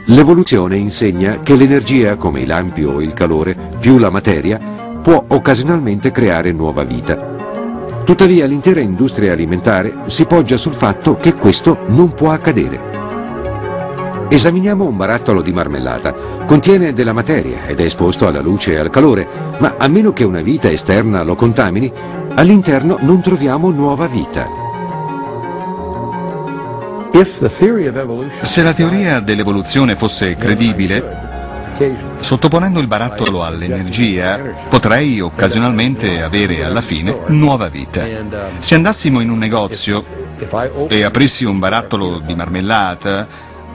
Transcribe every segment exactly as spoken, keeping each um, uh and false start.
L'evoluzione insegna che l'energia, come i lampi o il calore, più la materia, può occasionalmente creare nuova vita. Tuttavia l'intera industria alimentare si poggia sul fatto che questo non può accadere. Esaminiamo un barattolo di marmellata. Contiene della materia ed è esposto alla luce e al calore, ma a meno che una vita esterna lo contamini, all'interno non troviamo nuova vita. Se la teoria dell'evoluzione fosse credibile, sottoponendo il barattolo all'energia, potrei occasionalmente avere alla fine nuova vita. Se andassimo in un negozio e aprissi un barattolo di marmellata,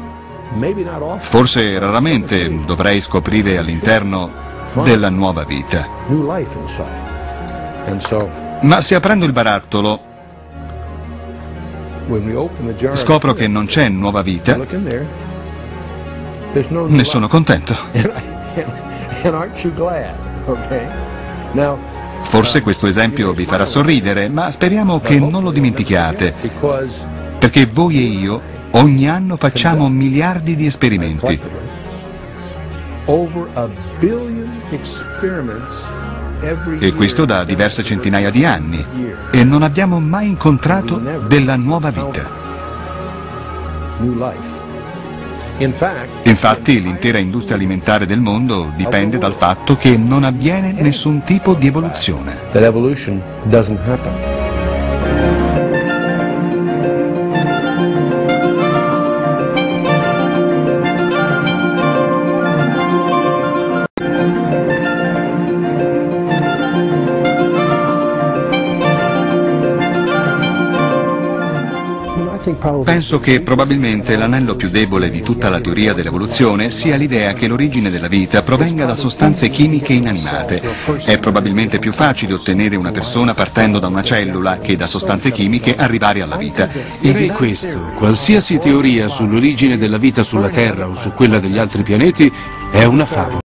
forse raramente dovrei scoprire all'interno della nuova vita. Ma se aprendo il barattolo scopro che non c'è nuova vita, ne sono contento. Forse questo esempio vi farà sorridere, ma speriamo che non lo dimentichiate, perché voi e io ogni anno facciamo miliardi di esperimenti. E questo da diverse centinaia di anni, e non abbiamo mai incontrato della nuova vita. Infatti l'intera industria alimentare del mondo dipende dal fatto che non avviene nessun tipo di evoluzione. Penso che probabilmente l'anello più debole di tutta la teoria dell'evoluzione sia l'idea che l'origine della vita provenga da sostanze chimiche inanimate. È probabilmente più facile ottenere una persona partendo da una cellula che da sostanze chimiche arrivare alla vita. Direi questo: qualsiasi teoria sull'origine della vita sulla Terra o su quella degli altri pianeti è una favola.